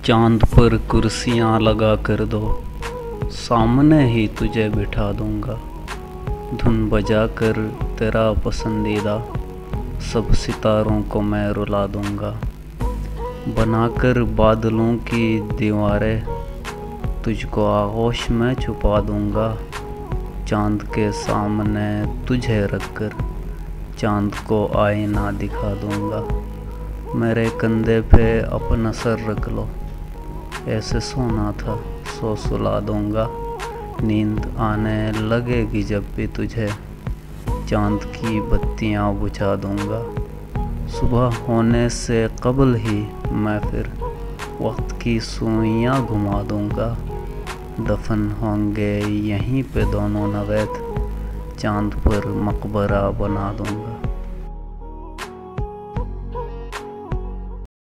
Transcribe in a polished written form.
चांद पर कुर्सियाँ लगा कर दो, सामने ही तुझे बिठा दूंगा। धुन बजा कर तेरा पसंदीदा सब सितारों को मैं रुला दूंगा। बनाकर बादलों की दीवारें तुझको आगोश में छुपा दूंगा। चांद के सामने तुझे रखकर चांद को आईना दिखा दूंगा। मेरे कंधे पे अपना सर रख लो, ऐसे सोना था सो सुला दूंगा। नींद आने लगेगी जब भी तुझे चांद की बत्तियां बुझा दूंगा। सुबह होने से कबल ही मैं फिर वक्त की सुइयां घुमा दूंगा। दफन होंगे यहीं पे दोनों नवैद, चांद पर मकबरा बना दूंगा।